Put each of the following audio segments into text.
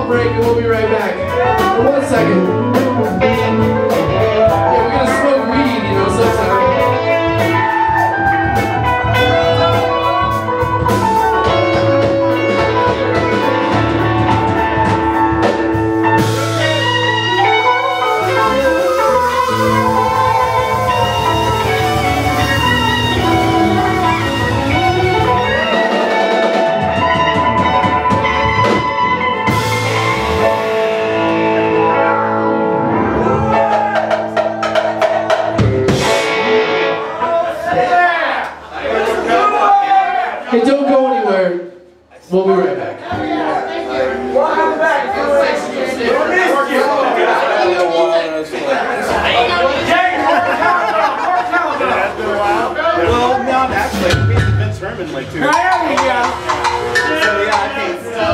break and we'll be right back. In 1 second. Yeah, we're gonna smoke weed, you know, sometime. Hey, don't go anywhere. We'll be right back. Well, no, actually, we beat Vince Herman like 2 years ago. So yeah, I think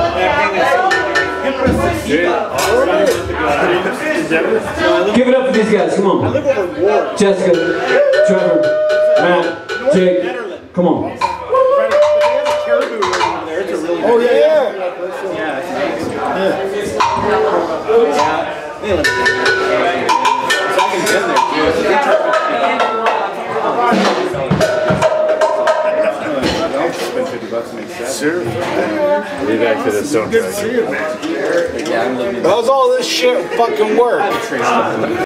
Give it up for these guys, come on. I live over Ward. Jessica, Trevor, Matt, Jake, come on. But they have a caribou over there. It's a really Oh, yeah. Yeah, it's nice. Yeah. So I can get there too. $50 makes sense. Sure. Leave back to the Stone. Good to see you, man. How's all this shit fucking work?